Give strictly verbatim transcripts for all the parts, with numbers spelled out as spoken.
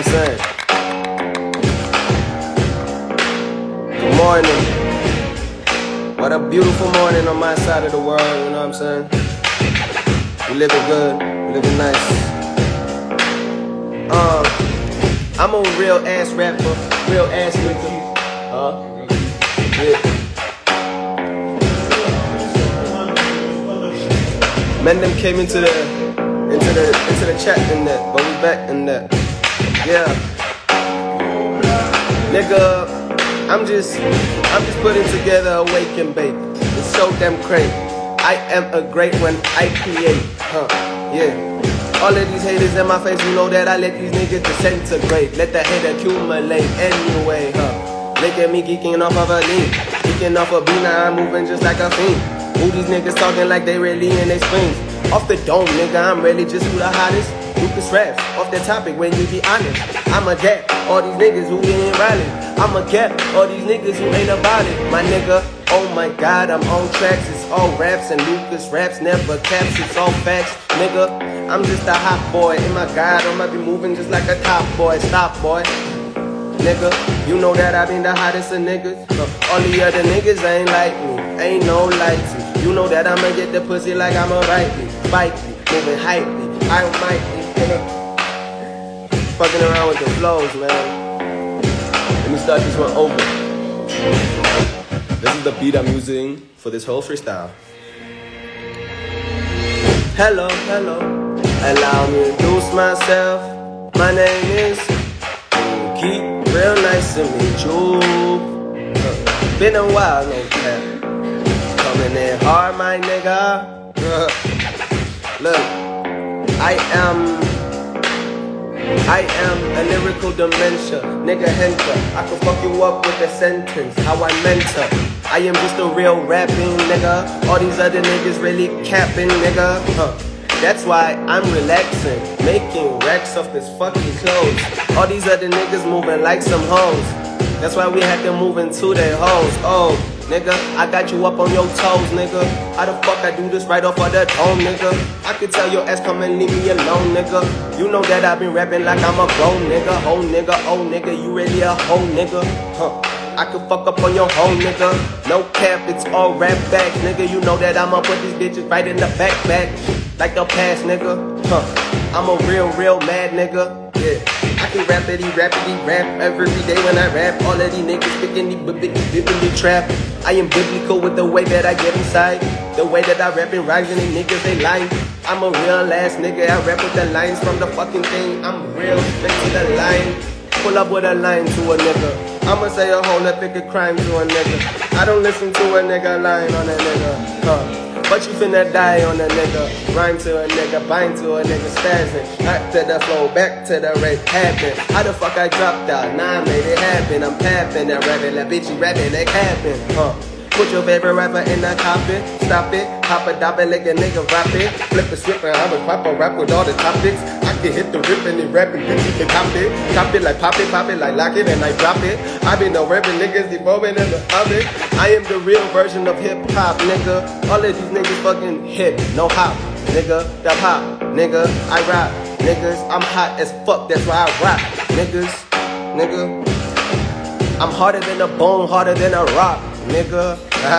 I'm saying? Good morning. What a beautiful morning on my side of the world, you know what I'm saying? We living good, we living nice. Um, I'm a real ass rapper, real ass nigga. Huh? Yeah. Men them came into the into the into the chat in that, but we back in that. Yeah. Nigga, I'm just I'm just putting together a wake and bake. It's so damn great. I am a great when I create. Huh. Yeah. All of these haters in my face, you know that I let these niggas disintegrate. Let the hate accumulate anyway, huh? Look at me geeking off of a knee, geeking off a beat, now I'm moving just like a fiend. Who these niggas talking like they really in their screens? Off the dome, nigga, I'm really just who the hottest. Lucasraps, off the topic when you be honest. I'm a gap, all these niggas who ain't rallying. I'm a gap, all these niggas who ain't about it. My nigga, oh my god, I'm on tracks. It's all raps and Lucasraps never caps. It's all facts, nigga. I'm just a hot boy. And my god, I might be moving just like a top boy. Stop, boy. Nigga, you know that I been the hottest of niggas. Uh, all the other niggas ain't like me, ain't no lights. You know that I'ma get the pussy like I'm a rightly, spiky, moving hypey. I might be, nigga. Fucking around with the flows, man. Let me start this one over. This is the beat I'm using for this whole freestyle. Hello, hello. Allow me to introduce myself. My name is Keep. Real nice to meet you. Uh, been a while, no cap. Coming in hard, my nigga. Uh, look, I am, I am a lyrical dementia, nigga Henter. I can fuck you up with a sentence, how I meant to. I am just a real rapping nigga. All these other niggas really capping, nigga. Uh, That's why I'm relaxing, making racks off this fucking clothes. All these other niggas moving like some hoes. That's why we had to move into their hoes. Oh, nigga, I got you up on your toes, nigga. How the fuck I do this right off of the dome, nigga? I could tell your ass come and leave me alone, nigga. You know that I've been rapping like I'm a grown nigga. Ho nigga, oh nigga, you really a hoe nigga. Huh. I could fuck up on your hoe, nigga. No cap, it's all rap back, nigga. You know that I'ma put these bitches right in the backpack. Like the past, nigga. Huh. I'm a real, real mad nigga. Yeah. I can rapidly, rapidly rap every day when I rap. All of these niggas picking the bippity trap. I am biblical with the way that I get inside. The way that I rap and rhymes and these niggas they lying. I'm a real ass nigga. I rap with the lines from the fucking thing. I'm real straight to the line. Pull up with a line to a nigga. I'ma say a whole lot bigger crime to a nigga. I don't listen to a nigga lying on a nigga. Huh. But you finna die on a nigga. Rhyme to a nigga, bind to a nigga, spazzing. Back to the flow, back to the rape, happen. How the fuck I dropped out? Nah, I made it happen. I'm tapping and rapping, that bitch, you rapping, that capping. Huh. Put your favorite rapper in the coffin. Stop it, hop a dop it, like a nigga rap it. Flip a swip and I'm a pop a rap with all the topics. I can hit the rip and then rap it, bitch, you can cop it. Cop it like pop it, pop it like lock it and I drop it. I been no rapping niggas evolving in the oven. I am the real version of hip hop, nigga. All of these niggas fucking hip, no hop, nigga. The pop, nigga. I rap, niggas. I'm hot as fuck, that's why I rap, niggas, nigga. I'm harder than a bone, harder than a rock, nigga.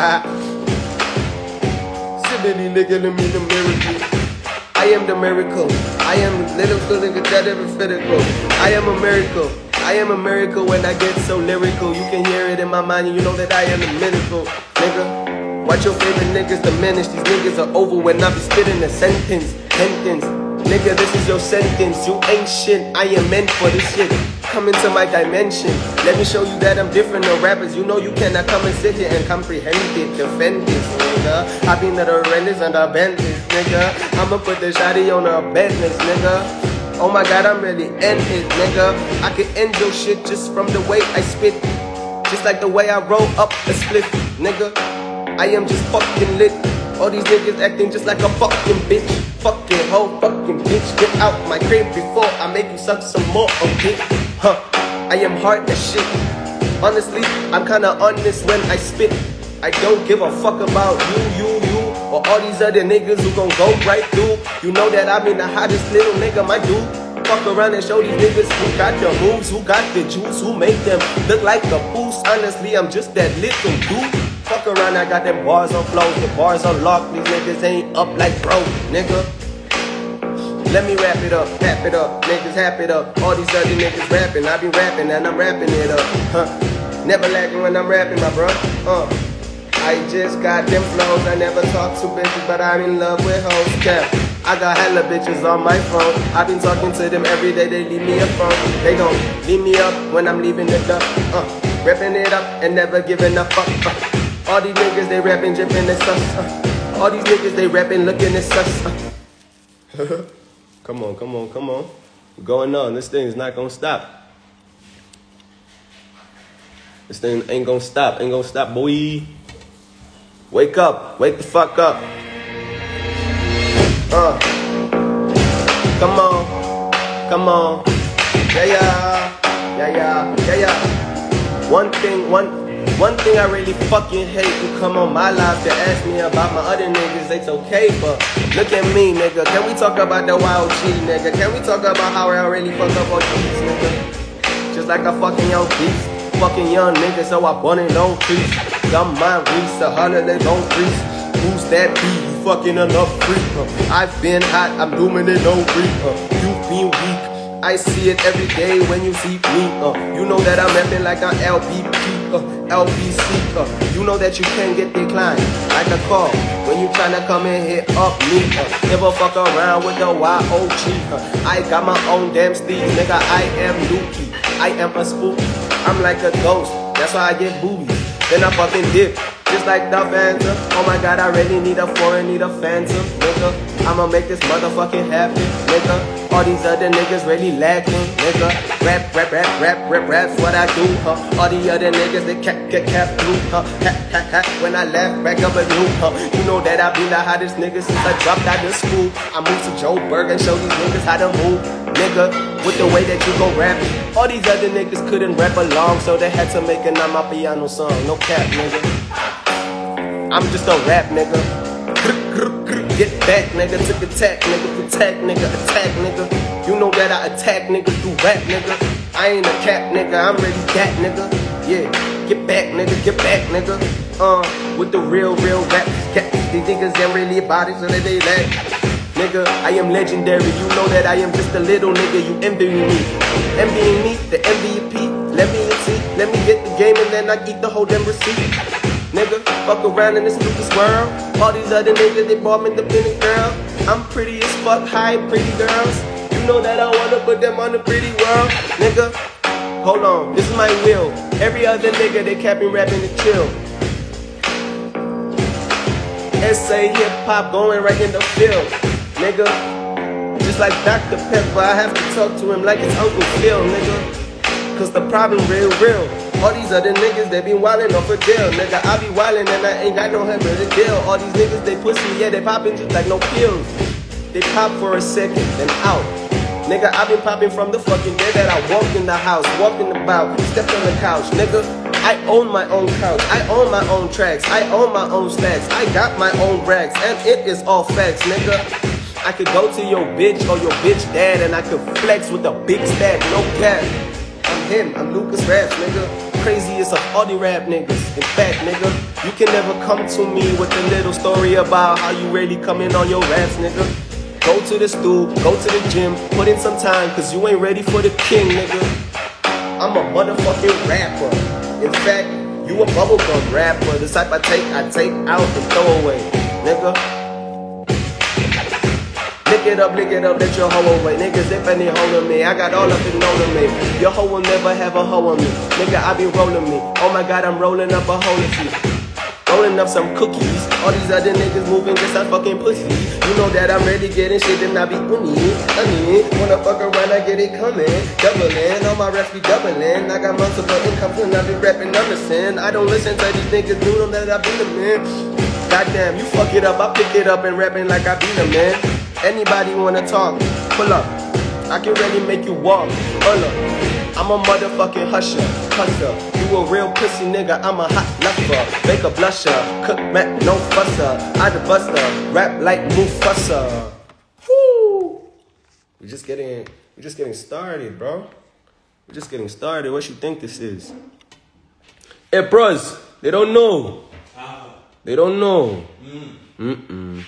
Sibily nigga, let me the miracle. I am the miracle. I am lyrical, nigga, that ever physical. I am a miracle. I am a miracle when I get so lyrical. You can hear it in my mind and you know that I am a miracle, nigga. Watch your favorite niggas diminish. These niggas are over when I be spitting a sentence. Sentence. Nigga, this is your sentence. You ain't shit. I am meant for this shit. Come into my dimension. Let me show you that I'm different than rappers. You know you cannot come and sit here and comprehend it. Defend this, nigga. I been the horrendous and I bend this, nigga. I'ma put the shotty on a business, nigga. Oh my god, I'm really in it, nigga. I can end your shit just from the way I spit. Just like the way I roll up a split, nigga. I am just fucking lit. All these niggas acting just like a fucking bitch. Fucking hoe, fucking bitch. Get out my crib before I make you suck some more of it. Huh, I am hard as shit. Honestly, I'm kinda honest when I spit. I don't give a fuck about you, you, you, or all these other niggas who gon' go right through. You know that I been the hottest little nigga, my dude. fuck around and show these niggas who got the moves, who got the juice, who make them look like a boost. Honestly, I'm just that little dude. Fuck around, I got them bars on flow, the bars on lock. These niggas ain't up like bro, nigga. Let me wrap it up, tap it up, niggas hap it up. All these other niggas rapping, I be rapping and I'm rapping it up, huh? Never lacking when I'm rapping, my bro, uh. I just got them flows, I never talk to bitches, but I'm in love with hoes, cap. I got hella bitches on my phone, I been talking to them every day, they leave me a phone. They gon' leave me up when I'm leaving the duck, uh. Reppin' it up and never giving a fuck, uh. All these niggas, they rapping, drippin' and sus, uh. All these niggas, they rapping, looking at sus, uh. Come on, come on, come on. What's going on? This thing is not gonna stop. This thing ain't gonna stop, ain't gonna stop, boy. Wake up, wake the fuck up. Uh, come on, come on. Yeah, yeah, yeah, yeah, yeah, yeah. One thing, one, one thing I really fucking hate. You come on my life to ask me about my other niggas. It's okay, but look at me, nigga. Can we talk about the wild G, nigga? Can we talk about how I really fuck up on these, nigga? Just like a fucking young beast. Fucking young nigga, so I bun it on crease. Got my reese, a holiday don't crease. Who's that be? You fucking enough freak. Uh, I've been hot, I'm doing it no creep. Uh, you been weak, I see it every day when you see me. Uh, you know that I'm rapping like I'm L B P, uh, L B C. Uh, you know that you can get declined like a call when you tryna come and hit up me. Uh, never fuck around with the Y O G. Uh, I got my own damn steez, nigga. I am Lukey, I am a spooky. I'm like a ghost, that's why I get boobies. Then I fucking dip, just like the Phantom. Oh my god, I really need a foreign, need a Phantom, nigga. I'ma make this motherfucking happen, nigga. All these other niggas really lacking, nigga. Rap, rap, rap, rap, rap, rap's what I do, huh? All the other niggas, they cap, get cap blue, huh? Ha, ha, ha, when I laugh, back up a new, huh? You know that I be the hottest nigga since I dropped out of school. I moved to Joe Berg and show these niggas how to move, nigga. With the way that you gon' rap. All these other niggas couldn't rap along, so they had to make an on my piano song. No cap, nigga. I'm just a rap, nigga. Get back, nigga. Took attack, nigga. Attack, nigga. Attack, nigga. You know that I attack, nigga, through rap, nigga. I ain't a cap, nigga. I'm really that, nigga. Yeah. Get back, nigga. Get back, nigga. Uh, with the real, real rap. These niggas ain't really about it, so that they laugh. Nigga, I am legendary, you know that I am just a little nigga, you envying me. Envying me, the M V P, let me see, let me get the game and then I eat the whole damn receipt. Nigga, fuck around in this Lucas world. All these other niggas, they bought me the independent girl. I'm pretty as fuck, high pretty girls. You know that I wanna put them on the pretty world. Nigga, hold on, this is my will. Every other nigga, they capping, rapping to chill. S A hip-hop going right in the field. Nigga, just like Doctor Pepper, I have to talk to him like it's Uncle Phil, nigga. Cause the problem real, real. All these other niggas, they be wildin' off a deal, nigga. I be wildin' and I ain't got no head for the deal. All these niggas, they pussy, yeah, they poppin' just like no pills. They pop for a second, then out. Nigga, I been popping from the fucking day that I walked in the house, walking about, stepped on the couch, nigga. I own my own couch, I own my own tracks, I own my own stacks, I got my own racks, and it is all facts, nigga. I could go to your bitch or your bitch dad and I could flex with a big stack, no cap. I'm him, I'm Lucasraps, nigga. Craziest of all the rap niggas. In fact, nigga, you can never come to me with a little story about how you really coming on your raps, nigga. Go to the stool, go to the gym, put in some time, cause you ain't ready for the king, nigga. I'm a motherfucking rapper. In fact, you a bubblegum rapper. The type I take, I take out and throw away, nigga. Lick it up, lick it up, let your hoe away. Niggas, if any hoe on me, I got all of it known to me. Your hoe will never have a hoe on me. Nigga, I be rolling me. Oh my god, I'm rolling up a hole in you. Rolling up some cookies. All these other niggas moving just like fucking pussy. You know that I'm ready getting shit and I be uni. I mean, wanna fuck around, I get it coming. Doubling, all my raps be doubling. I got multiple incomes and I be rapping on the sin. I don't listen to these niggas, do them that I be the man. Goddamn, you fuck it up, I pick it up and rapping like I be the man. Anybody wanna talk? Pull up. I can really make you walk. Pull up. I'm a motherfucking husher, husser. You a real pussy nigga, I'm a hot luffer. Make a blusher, cook Mac, no fusser. I the buster, rap like Mufasa. Woo! We're just getting, we're just getting started, bro. We're just getting started. What you think this is? Hey, bros, they don't know. They don't know. Mm-mm.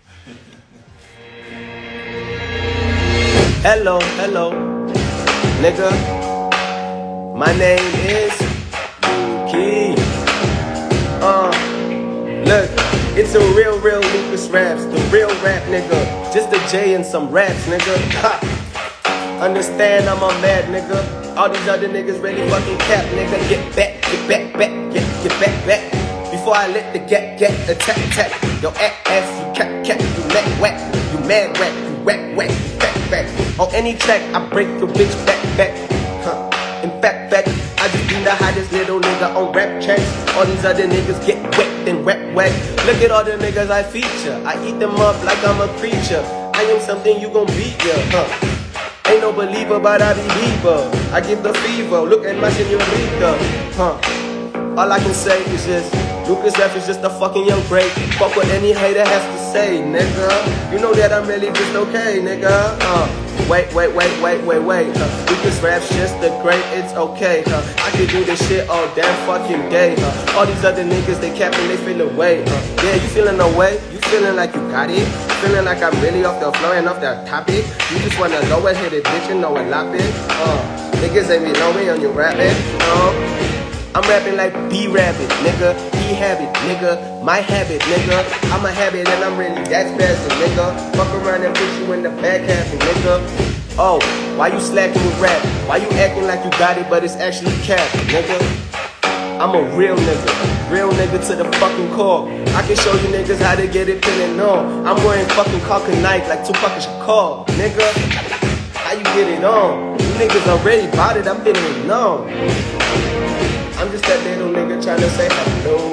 Hello, hello, nigga. My name is Key. Uh, look, it's a real, real Lucasraps, the real rap nigga. Just a J and some raps, nigga. Ha. Understand I'm a mad nigga. All these other niggas really fucking cap, nigga. Get back, get back, back, get, get back, back. Before I let the get, get, attack, attack. Yo, ass, you cat, cat, you mad whack. You mad whack, you whack, whack, you back, back. On any track, I break your bitch back, back. Huh. In fact, fact, I just be the hottest little nigga on rap tracks. All these other niggas get wet and wet, wet. Look at all the niggas I feature. I eat them up like I'm a creature. I am something you gon' beat, yeah, huh. Ain't no believer, but I believer. I give the fever, look at my senorita, huh. All I can say is just, Lucasrap is just a fucking young great. Fuck what any hater has to say, nigga. You know that I'm really just okay, nigga. Uh, wait, wait, wait, wait, wait, wait. Uh, Lucasrap's just a great, it's okay. Uh, I could do this shit all damn fucking day. Uh, all these other niggas, they capping, they feel away. Uh, yeah, you feeling away? You feeling like you got it? Feeling like I'm really off the floor and off the topic? You just wanna go and hit a ditch and know and lop it? Uh, niggas ain't be know me on your rapping. Uh, I'm rapping like B-Rabbit, nigga. He habit, nigga. My habit, nigga. I'm a habit and I'm really that spastic, nigga. Fuck around and put you in the back half, nigga. Oh, why you slacking with rap? Why you acting like you got it, but it's actually cap, nigga? I'm a real nigga. Real nigga to the fucking core. I can show you niggas how to get it pinning on. I'm wearing fucking cocker Nike like Tupac Shakur, nigga. How you get it on? You niggas already bought it, I'm getting it on. I'm just that little nigga trying to say hello.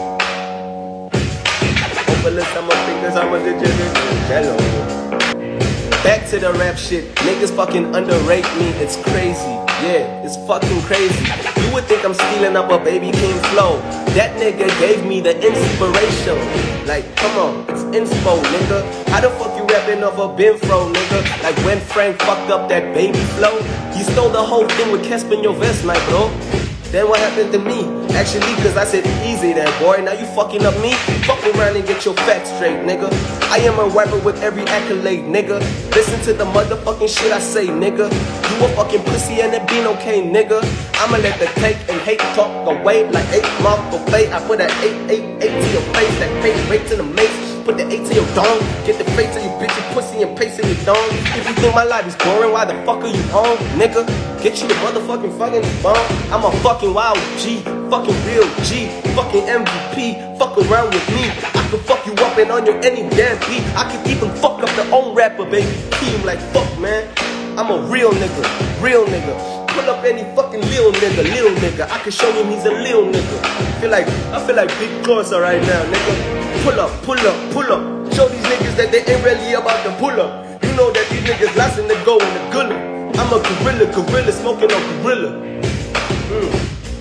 Hopefully some of fingers I'm a degenerate jello. Back to the rap shit. Niggas fucking underrate me. It's crazy. Yeah, it's fucking crazy. You would think I'm stealing up a Baby King flow. That nigga gave me the inspiration. Like, come on, it's inspo, nigga. How the fuck you rapping off a Benfro, nigga? Like when Frank fucked up that baby flow, he stole the whole thing with Kesp in your vest, my bro. Then what happened to me? Actually, cause I said easy there, boy. Now you fucking up me? Fuck around and get your facts straight, nigga. I am a rapper with every accolade, nigga. Listen to the motherfucking shit I say, nigga. You a fucking pussy and it been okay, nigga. I'ma let the take and hate talk away like eight month buffet. I put that eight, eight, eight to your face, that pay rate to the mace. Put the eight to your dome. Get the face of you bitchy pussy and paste in your dome. If you think my life is boring, why the fuck are you on, nigga? Get you the motherfucking fucking phone. I'm a fucking wild G, fucking real G, fucking M V P. Fuck around with me, I can fuck you up and on your any damn beat. I can even fuck up the own rapper, baby. Keem like fuck, man. I'm a real nigga, real nigga. Pull up any fucking lil nigga, lil nigga. I can show him he's a lil nigga. I feel like I feel like Big Closer right now, nigga. Pull up, pull up, pull up. Show these niggas that they ain't really about to pull up. You know that these niggas lost in the go in the gulla. I'm a gorilla, gorilla, smoking on gorilla. Mm.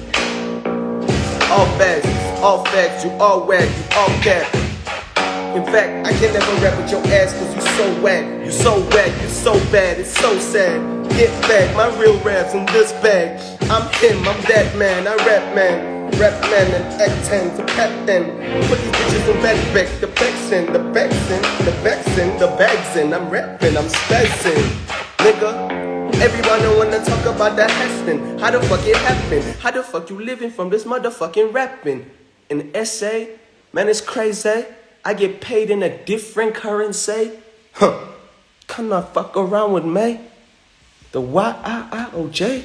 All facts, all facts, you all whack, you all cap. In fact, I can never rap with your ass cause you so whack. You so whack, you so bad, it's so sad. Get back, my real rap's in this bag. I'm him, I'm that man, I rap man. Rap man and X ten to captain. Put these bitches in back back, the vexin, the vexin, the vexin, the bags in. I'm rapping, I'm spazzing, nigga. Everyone don't wanna talk about that Heston. How the fuck it happened? How the fuck you living from this motherfucking rapping? An essay? Man, it's crazy. I get paid in a different currency. Huh. Come on, fuck around with me. The Y I I O J.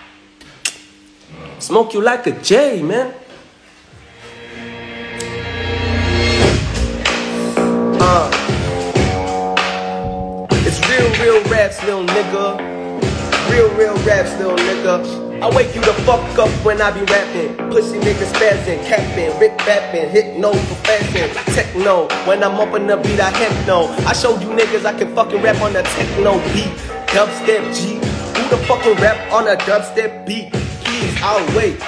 Smoke you like a J, man. Uh. It's real, real raps, little nigga. Real, real raps, little nigga. I wake you the fuck up when I be rapping. Pussy niggas spazzing, capping, Rick bapping, hit no profession, techno. When I'm up on the beat, I heck no. I showed you niggas I can fucking rap on the techno beat. Dubstep G. Who the fucking rap on a dubstep beat? Please, I'll wait.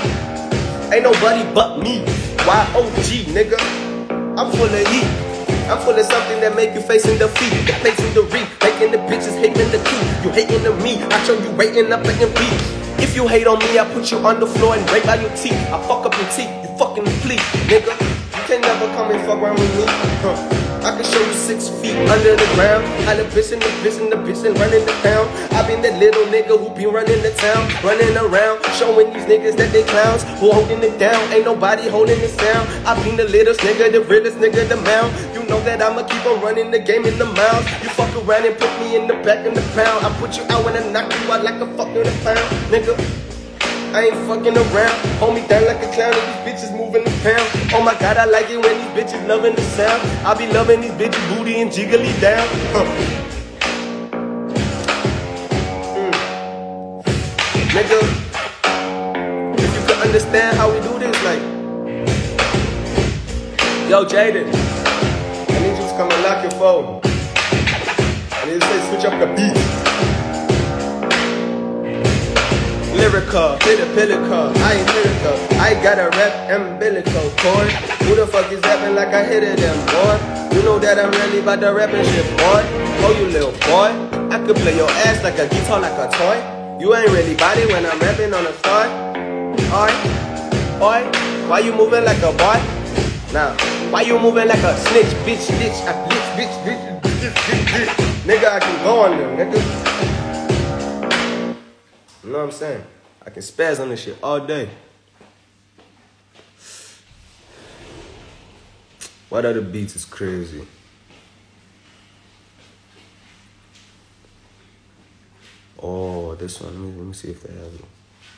Ain't nobody but me. Y O G, nigga. I'm full of heat. I'm full of something that make you facing defeat. The place in the reef, making the bitches hating the key. You hating to me, I show you waiting up at the beat. If you hate on me, I put you on the floor and break out your teeth. I fuck up your teeth, you fucking please, nigga. You can never come and fuck around with me. Huh. I can show you six feet under the ground. How the bitch and the bitch and the bitch and running the town. I been that little nigga who be running the town, running around, showing these niggas that they clowns, who holding it down. Ain't nobody holding it down. I been the littlest nigga, the realest nigga, the mound. You know that I'ma keep on running the game in the mouth. You fuck around and put me in the back of the pound. I put you out when I knock you out like a fucking pound, nigga. I ain't fucking around. Hold me down like a clown and these bitches moving the pound. Oh my god, I like it when these bitches loving the sound. I be loving these bitches booty and jiggly down. Huh. Mm. Nigga, if you could understand how we do this, like, yo, Jaden, I need you to come and lock your phone. I need you to say switch up the beat. Lyrical, pillical, I ain't lyrical. I gotta rap umbilical cord. Who the fuck is rapping like I hit it them, boy? You know that I'm really about the rapping shit, boy. Oh, you little boy, I could play your ass like a guitar, like a toy. You ain't really body when I'm rapping on a story. Alright, boy, why you moving like a boy? Nah, why you moving like a snitch, bitch, bitch, a bitch, bitch, bitch, bitch, bitch, bitch. Nigga, I can go on them, nigga. You know what I'm saying? I can spaz on this shit all day. What other beats is crazy? Oh, this one. Let me, let me see if they have it.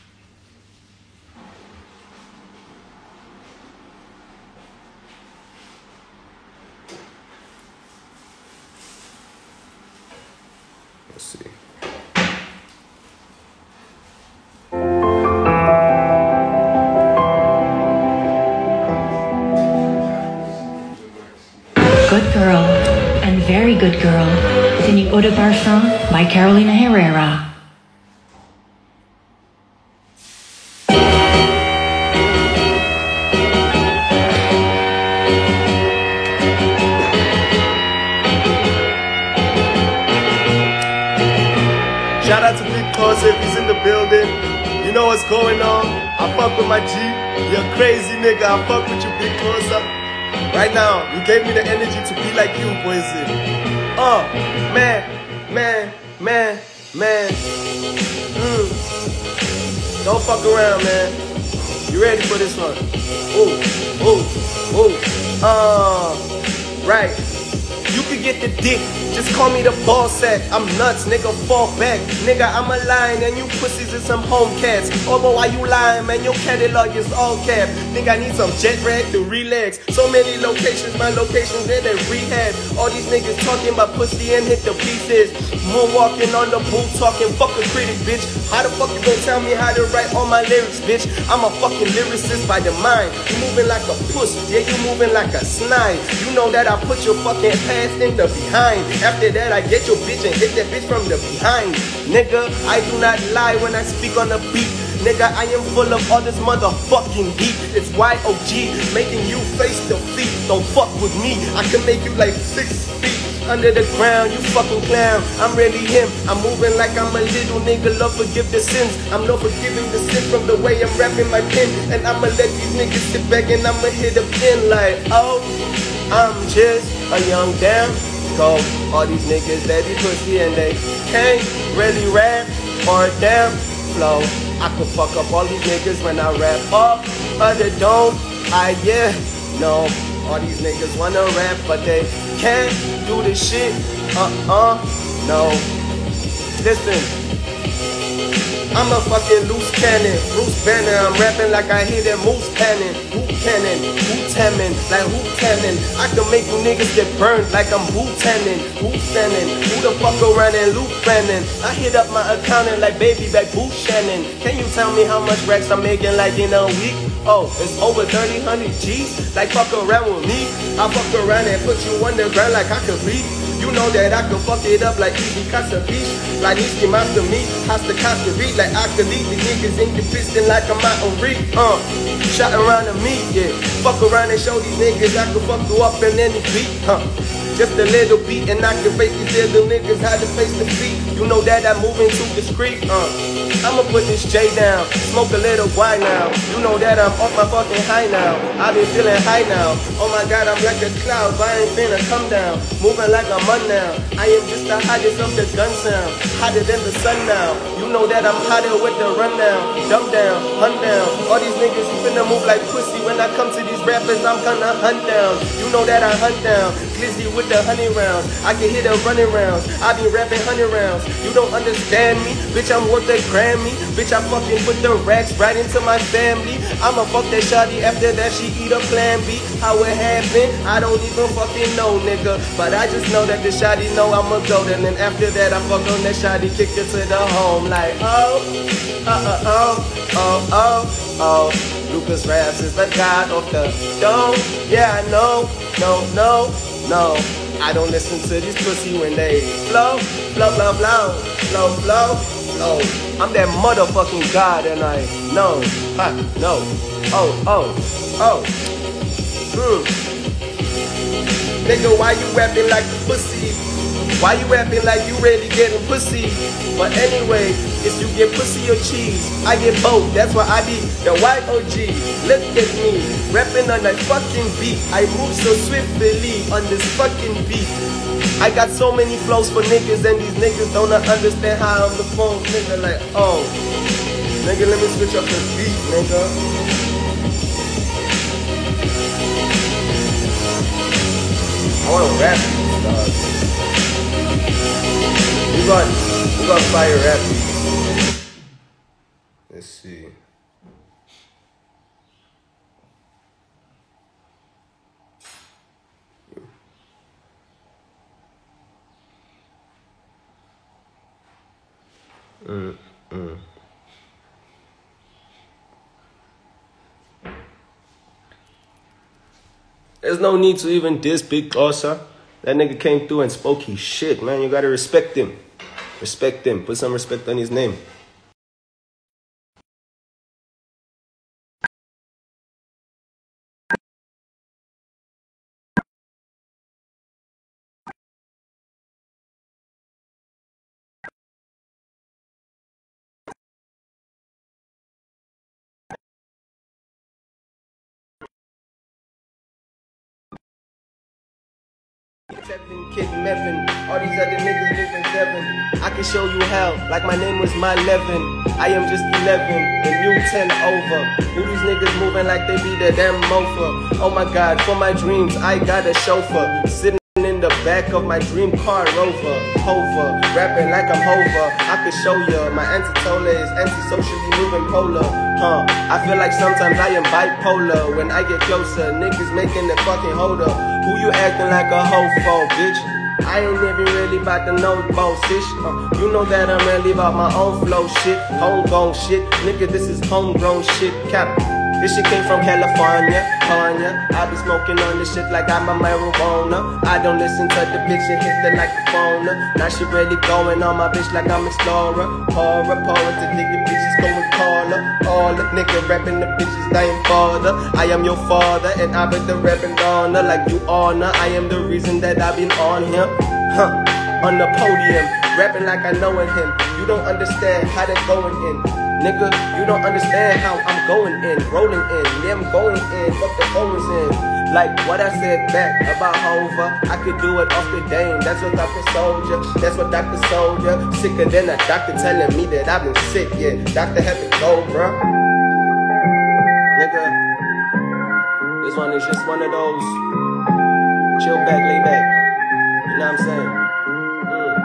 Let's see. Good Girl and Very Good Girl, singing Eau de Parfum by Carolina Herrera. Shout out to Big Cause if he's in the building. You know what's going on. I fuck with my G. You're a crazy nigga. I fuck with you, Big Cause up. Right now, you gave me the energy to be like you, boys. Oh, man, man, man, man. Mm. Don't fuck around, man. You ready for this one? Ooh, ooh, ooh. Uh, right. You could get the dick, just call me the ball sack. I'm nuts, nigga, fall back. Nigga, I'm a lion and you pussies is some home cats. Oh, but why you lying, man? Your catalog is all cap. Nigga, I need some jet rag to relax. So many locations, my locations in the rehab. All these niggas talking about pussy and hit the pieces. Moonwalking on the boot, talking fuck a critic, bitch. How the fuck you gonna tell me how to write all my lyrics, bitch? I'm a fucking lyricist by the mind. You moving like a puss, yeah, you moving like a snide. You know that I put your fucking past in the behind. After that, I get your bitch and hit that bitch from the behind. Nigga, I do not lie when I speak on the beat. Nigga, I am full of all this motherfucking heat. It's Y O G, making you face the feet. Don't fuck with me, I can make you like six feet under the ground, you fucking clown. I'm really him, I'm moving like I'm a little nigga. Lord forgive the sins, I'm not forgiving the sin from the way I'm rapping my pen. And I'ma let these niggas sit back and I'ma hit a pin like, oh, I'm just a young damn go. All these niggas that be pussy and they can't really rap or damn flow. I could fuck up all these niggas when I rap up, other don't I, yeah, no. All these niggas wanna rap but they can't do this shit, uh-uh, no. Listen, I'm a fucking loose cannon, Bruce Banner. I'm rapping like I hear that moose cannon. Who cannon, who tamming, like who tamming. I can make you niggas get burned like I'm who tanning. Who standing, who the fuck around and Luke Brandon. I hit up my accountant like baby back Boo Shannon. Can you tell me how much racks I'm making like in a week? Oh, it's over thirty hundred G's. Like fuck around with me. I fuck around and put you on the ground like I could be. You know that I can fuck it up like easy casa beach. Like Nisky Master me, has to cost the beat. Like I could lead the niggas in the piston like I'm out on read. Uh, shot around to me, yeah. Fuck around and show these niggas I can fuck you up in any beat, huh? Just a little beat and I can face these little niggas how to face the feet. You know that I'm moving too discreet, uh. I'ma put this J down, smoke a little wine now. You know that I'm off my fucking high now. I've been feeling high now. Oh my god, I'm like a cloud, but I ain't finna come down. Moving like a mun now. I am just the hottest of the gun sound. Hotter than the sun now. You know that I'm hotter with the run down. Dumb down, hunt down. All these niggas finna move like pussy. When I come to these rappers, I'm gonna hunt down. You know that I hunt down. Glizzy with the honey rounds. I can hit a running rounds. I be rapping hundred rounds. You don't understand me, bitch. I'm worth a Grammy. Bitch, I fucking put the racks right into my family. I'ma fuck that shawty after that she eat a plan B. How it happened, I don't even fucking know, nigga. But I just know that the shawty know I'ma go. And then after that, I fuck on that shawty, kick her to the home. Like, oh, uh, uh, oh, oh, oh, oh. Lucasraps is the god of the dome. Yeah, I know, no, no, no. I don't listen to these pussy when they flow, flow, flow, flow, flow, flow, flow. I'm that motherfucking god and I know, ha, no, oh, oh, oh, mm. Nigga, why you rapping like a pussy? Why you rapping like you really getting pussy? But anyway, if you get pussy or cheese, I get both, that's why I be the Y O G. Look at me, rapping on that fucking beat. I move so swiftly on this fucking beat. I got so many flows for niggas and these niggas don't understand how I'm the phone. Nigga like, oh, nigga, let me switch up the beat, nigga. I wanna rap these, dog. We got, we got fire rap beats. Let's see. Mm, mm. There's no need to even diss Big Closer. That nigga came through and spoke his shit, man. You gotta respect him. Respect him. Put some respect on his name. Seven, Kid Mevin, all these other niggas moving Devin. I can show you how, like my name was my eleven. I am just eleven, and you ten over. Who these niggas moving like they be the damn mofer? Oh my god, for my dreams, I got a chauffeur. Sitting in the back of my dream car Rover, Hover, rapping like I'm Hover. I could show ya, my anti-tola is anti-socially moving polar. Huh, I feel like sometimes I am bipolar. When I get closer, niggas making the fucking holder. Who you acting like a hoe for, bitch? I ain't even really about the no boss ish. Uh, you know that I'm really about my own flow shit. Homegrown shit. Nigga, this is homegrown shit. Cap. This shit came from California, California. I be smoking on this shit like I'm a marijuana. I don't listen to the bitch and hit her like the phone. Now she really going on my bitch like I'm Explorer. Horror, poet to dig the bitches going caller. All the nigga rapping the bitches dying father. I am your father and I be the rapping honor like you honor. I am the reason that I've been on him. Huh, on the podium, rapping like I know him. You don't understand how they going in. Nigga, you don't understand how I'm going in, rolling in, them going in, fuck the phones in. Like what I said back about Hova, I could do it off the dame. That's what Doctor Soldier, that's what Doctor Soldier. Sicker than a doctor telling me that I've been sick, yeah. Doctor had to go, bruh. Nigga, this one is just one of those chill back, lay back. You know what I'm saying? Mm.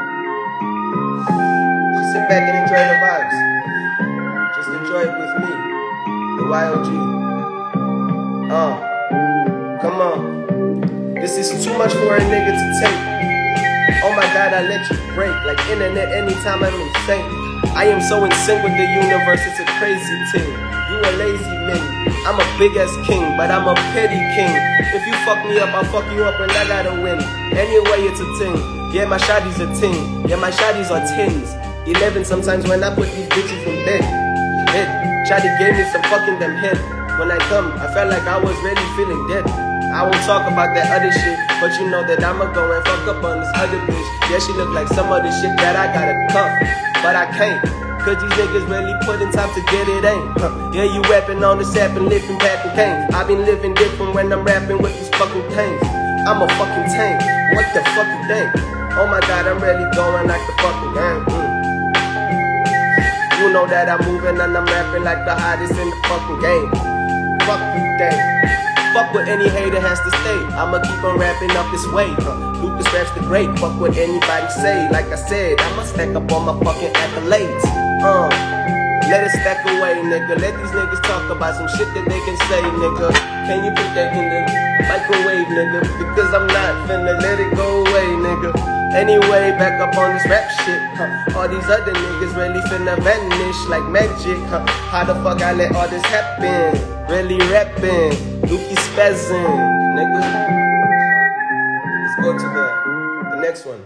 Just sit back and enjoy the vibes. Just enjoy it with me, the Y O G. Uh, come on. This is too much for a nigga to take. Oh my god, I let you break like internet anytime I'm insane. I am so in sync with the universe, it's a crazy thing. You a lazy man. I'm a big ass king, but I'm a petty king. If you fuck me up, I'll fuck you up and I gotta win. Anyway, it's a ting. Yeah, my shawty's a ting. Yeah, my shawty's are tins. Eleven sometimes when I put these bitches in bed. Head. Shawty gave me some fucking damn head. When I come, I felt like I was really feeling dead. I won't talk about that other shit, but you know that I'ma go and fuck up on this other bitch. Yeah, she look like some other shit that I gotta cuff, but I can't. Cause these niggas really put in time to get it, ain't huh. Yeah, you rapping on the sap and living packing canes. I been living different when I'm rapping with these fucking tanks. I'm a fucking tank, what the fuck you think? Oh my god, I'm really going like the fucking gang. mm. You know that I'm moving and I'm rapping like the hottest in the fucking game. Fuck you, dang. Fuck what any hater has to say. I'ma keep on rapping up this way. Huh. Lucasraps the great. Fuck what anybody say. Like I said, I'ma stack up all my fucking accolades. Uh, let it stack away, nigga. Let these niggas talk about some shit that they can say, nigga. Can you put that in the microwave, nigga? Because I'm not finna let it go away, nigga. Anyway, back up on this rap shit, huh. All these other niggas really finna vanish like magic, huh. How the fuck I let all this happen? Really rapping, Lukey spazzing, nigga. Let's go to the, the next one.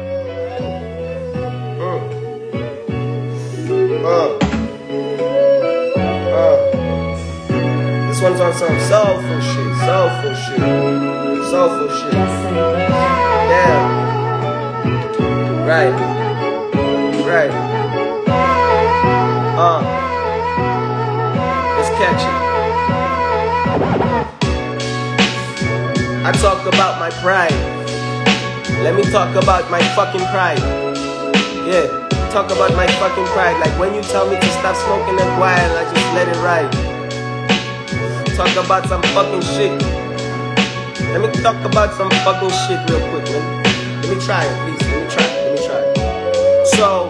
Mm. Uh. Uh. This one's on some soulful shit, soulful shit, soulful shit. Damn. Right, right, uh, let's catch it. I talk about my pride. Let me talk about my fucking pride. Yeah, talk about my fucking pride. Like when you tell me to stop smoking and quiet, I just let it ride. Talk about some fucking shit. Let me talk about some fucking shit real quick, man. Let me try it, please. Let me try it. So,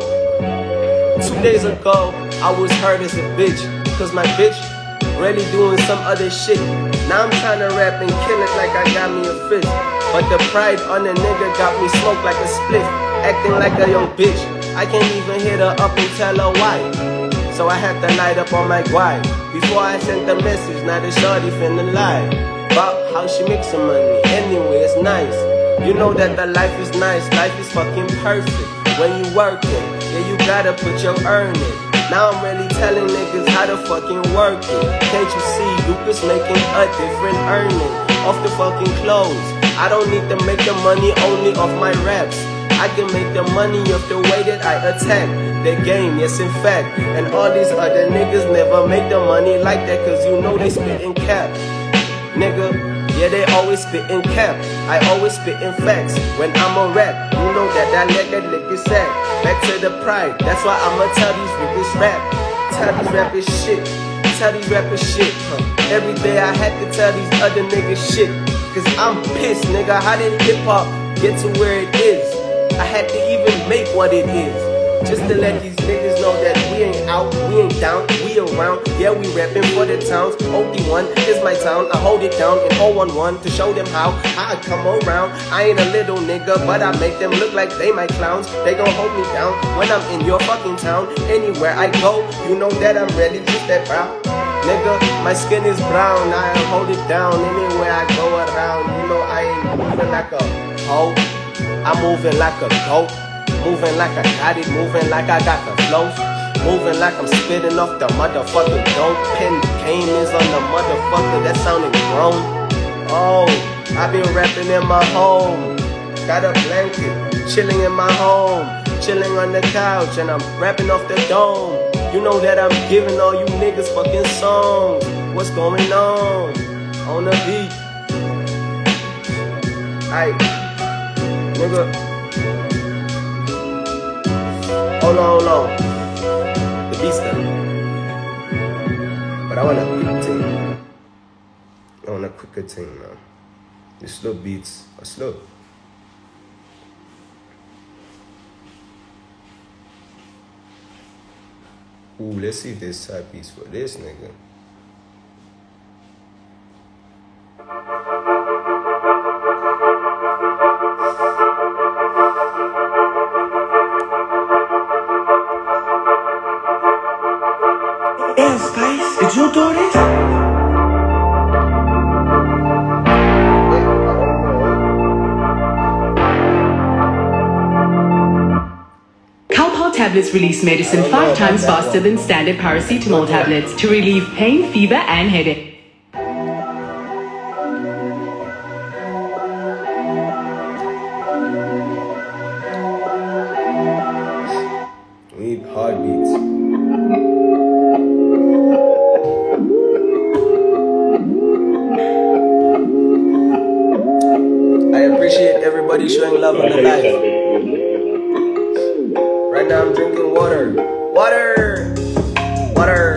two days ago, I was hurt as a bitch, cause my bitch really doing some other shit. Now I'm trying to rap and kill it like I got me a fish. But the pride on the nigga got me smoked like a spliff, acting like a young bitch. I can't even hit her up and tell her why. So I had to light up on my guy. Before I sent the message, now the shorty finna lie about how she makes some money. Anyway, it's nice. You know that the life is nice, life is fucking perfect. When you working, yeah, you gotta put your earning. Now I'm really telling niggas how to fucking work it. Can't you see Lucas making a different earning off the fucking clothes? I don't need to make the money only off my raps. I can make the money off the way that I attack the game, yes in fact. And all these other niggas never make the money like that, cause you know they spit in cap, nigga. Yeah, they always spit in cap. I always spit in facts. When I'm a rap, you know that I let that lick is sack. Back to the pride. That's why I'ma tell these niggas rap. Tell these rappers shit. Tell these rappers shit. Huh. Every day I had to tell these other niggas shit. Cause I'm pissed, nigga. How did hip hop get to where it is? I had to even make what it is. Just to let these niggas know that we ain't out, we ain't down, we around. Yeah, we rapping for the towns. O D one is my town. I hold it down in oh one one to show them how I come around. I ain't a little nigga, but I make them look like they my clowns. They gon' hold me down when I'm in your fucking town. Anywhere I go, you know that I'm really just that brown. Nigga, my skin is brown, I hold it down anywhere I go around. You know I ain't moving like a hoe, I'm moving like a goat. Moving like I got it, moving like I got the flows. Moving like I'm spitting off the motherfucking dope. Pen game is on the motherfucker, that sounding grown. Oh, I been rapping in my home. Got a blanket, chilling in my home. Chilling on the couch and I'm rapping off the dome. You know that I'm giving all you niggas fucking songs. What's going on? On the beat. Aight, nigga. Hold on, hold on. The beat's done. But I want a quick thing. I want a quicker thing, man. The slow beats are slow. Ooh, let's see if there's side beats for this nigga. Yeah, Spice, did you do this? Our tablets release medicine five times faster than standard paracetamol tablets to relieve pain, fever, and headache. We need heartbeats. I appreciate everybody showing love in the life. Right now I'm drinking water. Water! Water!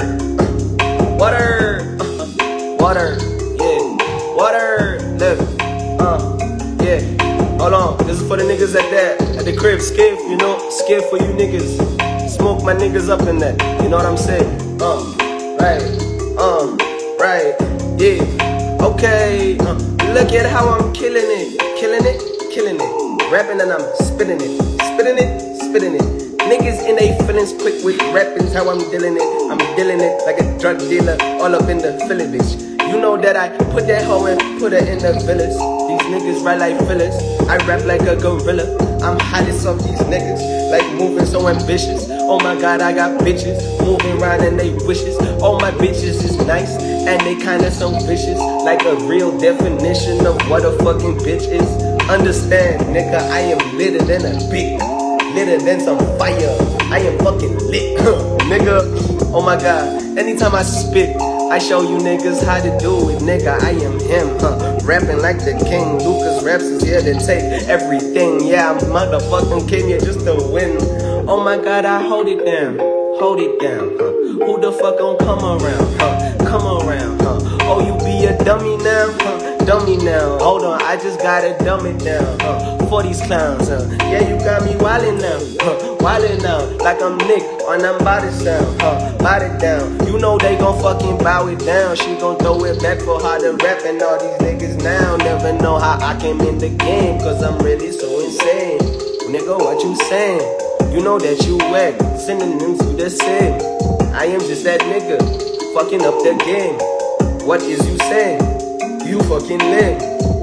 Water! Water! Yeah. Water! Look. Uh. Yeah. Hold on. This is for the niggas at that. At the crib. Skiff, you know. Skiff for you niggas. Smoke my niggas up in that. You know what I'm saying? Um. Right. Um. Right. Yeah. Okay. Uh. Look at how I'm killing it. Killing it. Killing it. Rapping and I'm spitting it. Spitting it. Spitting it. Niggas in they feelings quick with rapping's how I'm dealing it. I'm dealing it like a drug dealer, all up in the Philly bitch. You know that I put that hoe and put her in the villas. These niggas ride like villas. I rap like a gorilla. I'm hottest of these niggas, like moving so ambitious. Oh my god, I got bitches moving around and they wishes. All my bitches is nice and they kinda so vicious, like a real definition of what a fucking bitch is. Understand, nigga, I am litter than a big. Litter than some fire. I am fucking lit, nigga. Oh my god. Anytime I spit, I show you niggas how to do it, nigga. I am him, huh? Rapping like the king. Lucasraps is here to take everything. Yeah, I'm motherfucking king, yeah, just to win. Oh my god, I hold it down. Hold it down, huh? Who the fuck gon' come around, huh? Come around, huh? Oh, you be a dummy now, huh? Dummy now. Hold on, I just gotta dumb it down, huh? For these clowns, huh? Yeah, you got me wildin' now, huh? Wildin' now, like I'm Nick on them body sound, huh? Body down. You know they gon' fucking bow it down. She gon' throw it back for how to rap and all these niggas now. Never know how I came in the game, cause I'm really so insane. Nigga, what you saying? You know that you whack, sending them to the same. I am just that nigga, fucking up the game. What is you saying? You fucking lit.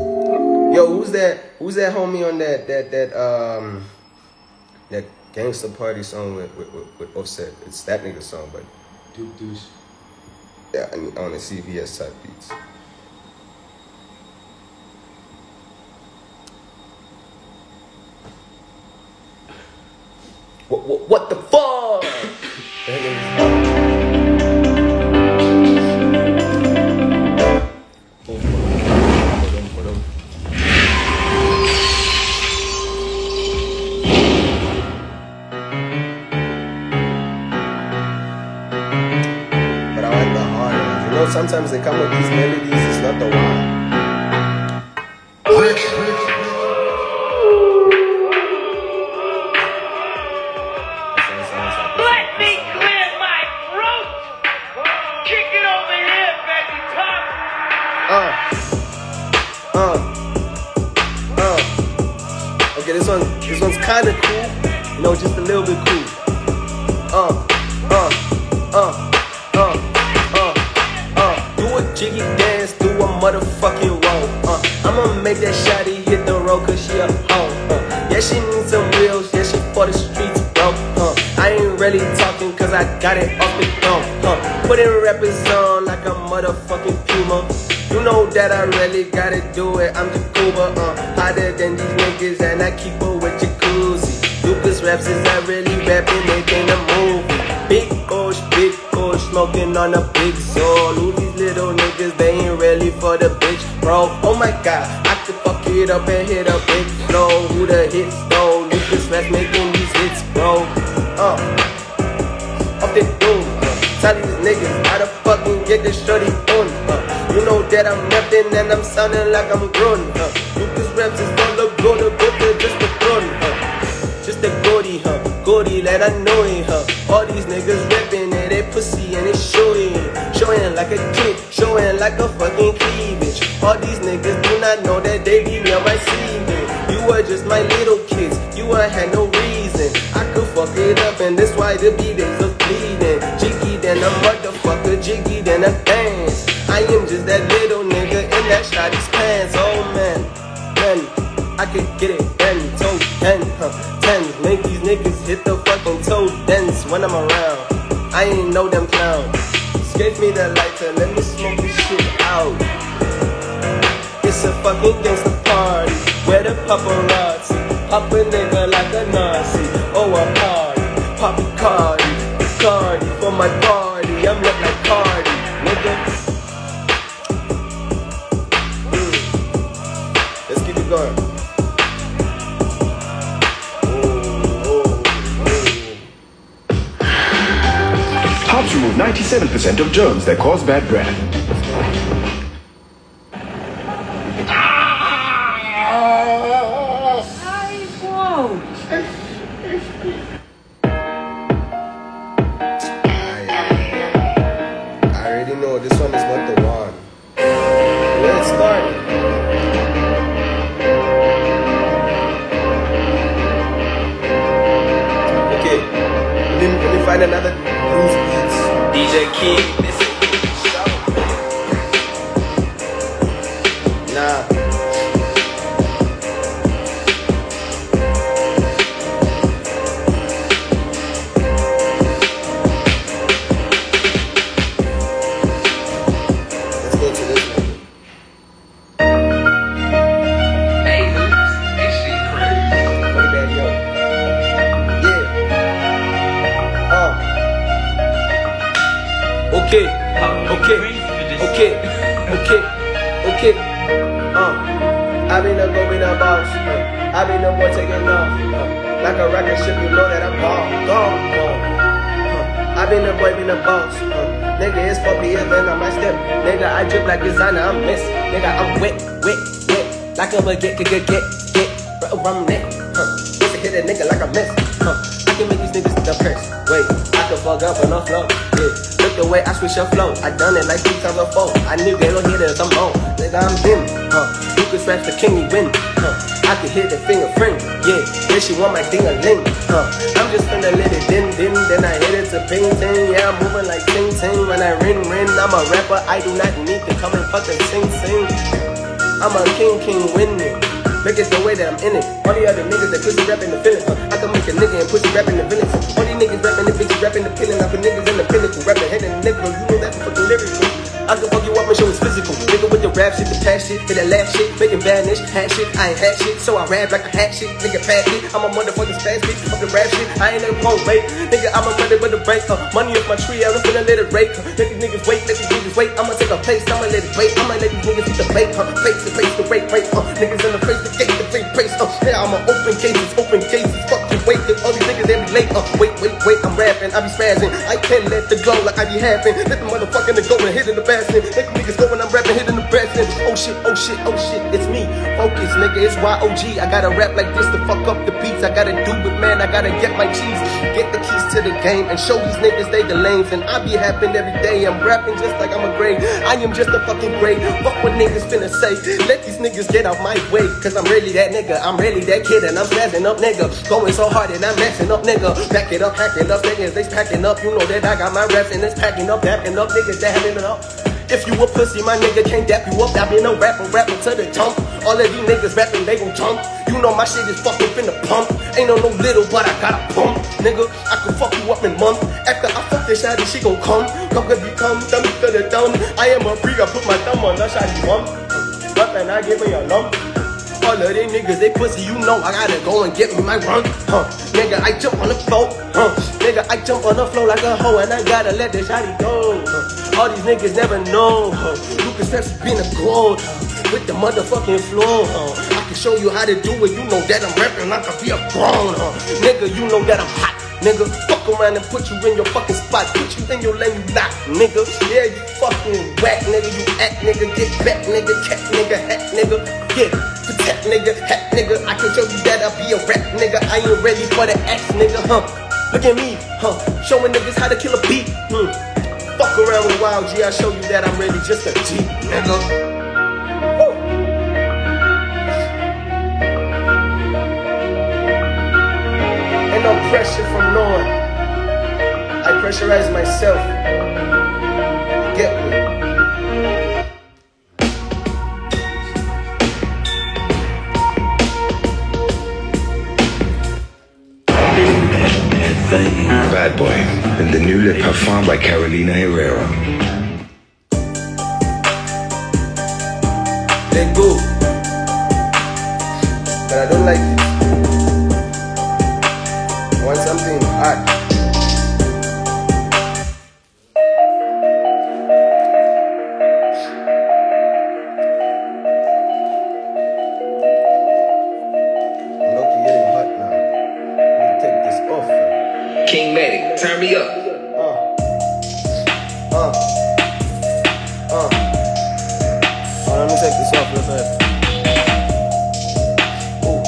Yo, who's that? Who's that homie on that that that um that Gangsta Party song with with, with, with Offset? It's that nigga song, but Duke Douche. Yeah, I, I want to see if he has type beats. What, what, what the fuck? But I like the hard ones. You know, sometimes they come with these melodies, it's not the one. Okay, this one, this one's kind of cool, you know, just a little bit cool. Uh, uh, uh, uh, uh, uh. Do a jiggy dance, do a motherfucking roll. Uh, I'ma make that shawty hit the road cause she a hoe. Uh, yeah, she needs some wheels, yeah, she for the streets, bro. Uh, I ain't really talking cause I got it off the dome. Uh, putting rappers on like a motherfucking Puma. You know that I really gotta do it, I'm Jacuba, uh, hotter than these niggas and I keep her with jacuzzi. Lucasraps is not really rapping, making a movie. Big Kush, big Kush, smoking on a big soul. Who these little niggas, they ain't really for the bitch, bro. Oh my god, I could fuck it up and hit a big flow. Who the hits though? Lucasraps making these hits, bro. Uh, off the doom, uh, tell these niggas how to fucking get this shorty on, uh. You know that I'm rapping and I'm sounding like I'm grown, huh? Lucasraps is gonna go to go to just the throne, huh? Just a goodie, huh? Goodie that I know it, huh? All these niggas rapping and they pussy and it's showing. Showing like a kid, showing like a fucking cleavage. All these niggas do not know that they be me on my sleeve. You were just my little kids, you ain't had no reason. I could fuck it up and that's why the beat is a bleeding. Jiggy than a motherfucker, jiggy than a dance. I am just that little nigga in that shotty's pants. Oh man, man, I could get it and so ten, huh, ten. Make these niggas hit the fucking toe dance when I'm around. I ain't know them clowns. Gave me the lighter, let me smoke this shit out. It's a fucking gangsta party, where the paparazzi pop a nigga like a Nazi. Oh, a party, pop a cardi, cardi for my party. I'm lit like Cardi, nigga. Mm. Let's keep it going. Helps remove ninety-seven percent of germs that cause bad breath. I already know this one is not the one. Let's start. Okay, let me, let me find another blues beats. D J King, this is nah. Let's go to this one. Hey, this shit crazy. Way back, yo. Yeah. Uh. Okay, okay, okay, okay, okay, uh, I been a go, been a boss, uh, I been the boy taking off, uh, like a rocket ship, you know that I'm gone, gone, gone, uh, I been the boy, been a boss, uh, nigga, it's four P M and on my step, nigga, I drip like designer, I'm miss, nigga, I'm wet, wet, wet, like a baguette, get, get, get, get, rum neck, huh, just to hit a nigga like a miss, huh, I can make these niggas depressed, wait, I can fuck up and offload, yeah. The way I switch your flow, I done it like three times before. I knew they don't hit it, I'm on. Nigga, I'm him, huh? Lucasraps the king, he win, huh? I can hit the finger frame, yeah. Yeah, she want my ding-a-ling, huh? I'm just finna let it din din, then I hit it to ping ting. Yeah, I'm moving like ting ting. When I ring ring, I'm a rapper. I do not need to come and fucking sing sing. I'm a king king winning. Look at the way that I'm in it. All the other niggas that pussy rapping the feeling, huh? I can make a nigga and pussy rapping the villain. All these niggas rapping the bitches rapping the killing. I put niggas in the pinnacle, rapping head and nigga. You know that fucking lyrical. I can fuck you up and show it's physical. Nigga with the rap shit, the past shit, hit that laugh shit, making badness, hat shit. I ain't hat shit, so I rap like a hat shit. Nigga fat shit, I'm a motherfucking spastic of the rap shit. I ain't never wrong, wait. Nigga, I'm a runner with a break. Uh, money off my tree, I'm finna let it rake. Uh, let these niggas wait, let these niggas wait. I'ma take a place, I'ma let it wait. I'ma let these niggas eat the bait. Uh, face to face, the rape, rape. Uh, niggas in the face, the gate, the fake face. Uh, yeah, I'ma open cases, open cases. Fucking wait, all these niggas they be late. Uh, wait, wait, wait, I'm rapping, I be spazzing. I can't let the go like I be having. Let the motherfucking go and hit in the basket. Let the niggas go when I'm rapping, hitting the basket. Oh shit, oh shit, oh shit, it's me. Focus, nigga, it's Y O G. I gotta rap like this to fuck up the beats. I gotta do it, man, I gotta get my cheese. Get the keys to the game and show these niggas they the lames. And I be happy every day. I'm rapping just like I'm a grade. I am just a fucking grade. Fuck what niggas finna say. Let these niggas get out my way. Cause I'm really that nigga. I'm really that kid and I'm spazzing up, nigga. Going so hard and I'm messing up, nigga. Back it up, hacking up, niggas, they packing up. You know that I got my raps and it's packing up, dapping up, niggas dapping it up. If you a pussy, my nigga can't dap you up. I been a rapper, rapping to the jump. All of these niggas rapping, they gon' jump. You know my shit is fucking finna pump. Ain't no no little, but I got a pump. Nigga, I can fuck you up in month. After I fuck this shawty, she gon' come. Come, cause you come, thumb to the thumb. I am a freak, I put my thumb on the shawty bum. Up and I give me a lump. All of these niggas, they pussy, you know I gotta go and get me my run, huh? Nigga, I jump on the floor, huh? Nigga, I jump on the floor like a hoe and I gotta let the shawty go, huh? All these niggas never know, huh? Lucasraps been a gold, huh? With the motherfucking floor, huh? I can show you how to do it, you know that I'm rapping like I be a grown, huh? Nigga, you know that I'm hot. Nigga, fuck around and put you in your fucking spot. Put you in your lane, you not, nigga. Yeah, you fucking whack, nigga. You act, nigga. Get back, nigga. Cat, nigga. Hat, nigga. Yeah, protect, nigga. Hat, nigga. I can show you that I be a rap, nigga. I ain't ready for the ass, nigga, huh? Look at me, huh? Showing niggas how to kill a beat, hmm. Fuck around with Wild G. I show you that I'm really just a G, nigga. No pressure from no one. I pressurize myself. Get me. thing. Bad Boy, and the new lip performed by Carolina Herrera. Let go. But I don't like it. I want something hot. I'm lucky getting hot now. Let me take this off. King Medic, turn me up. Uh. Uh. Uh. Oh, let me take this off real fast. Ooh.